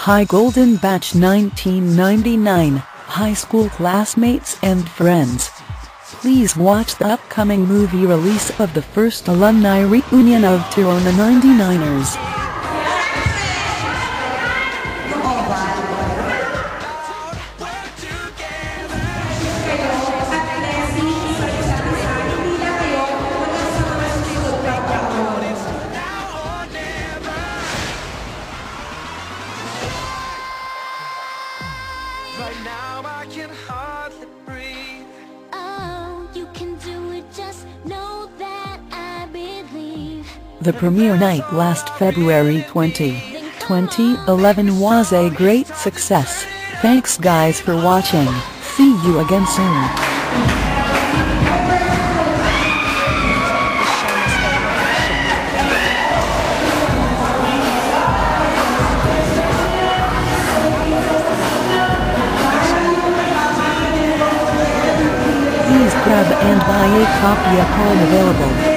Hi Golden Batch 1999, high school classmates and friends. Please watch the upcoming movie release of the first alumni reunion of Toronto 99ers. Right now I can hardly breathe. Oh, you can do it, just know that I believe. The premiere night last February 2011 was a great success. Thanks guys for watching. See you again soon. Please grab and buy a copy upon available.